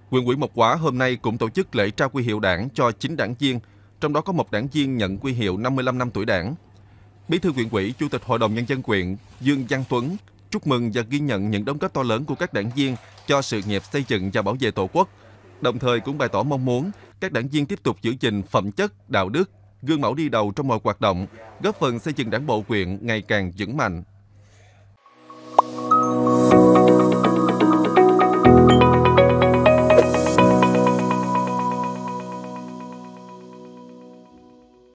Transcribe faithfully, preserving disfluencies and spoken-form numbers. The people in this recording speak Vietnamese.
Huyện ủy Mộc Hóa hôm nay cũng tổ chức lễ trao huy hiệu Đảng cho chín đảng viên, trong đó có một đảng viên nhận huy hiệu năm mươi lăm năm tuổi Đảng. Bí thư huyện ủy, Chủ tịch Hội đồng Nhân dân huyện Dương Văn Tuấn chúc mừng và ghi nhận những đóng góp to lớn của các đảng viên cho sự nghiệp xây dựng và bảo vệ Tổ quốc, đồng thời cũng bày tỏ mong muốn các đảng viên tiếp tục giữ gìn phẩm chất, đạo đức, gương mẫu đi đầu trong mọi hoạt động, góp phần xây dựng Đảng bộ huyện ngày càng vững mạnh.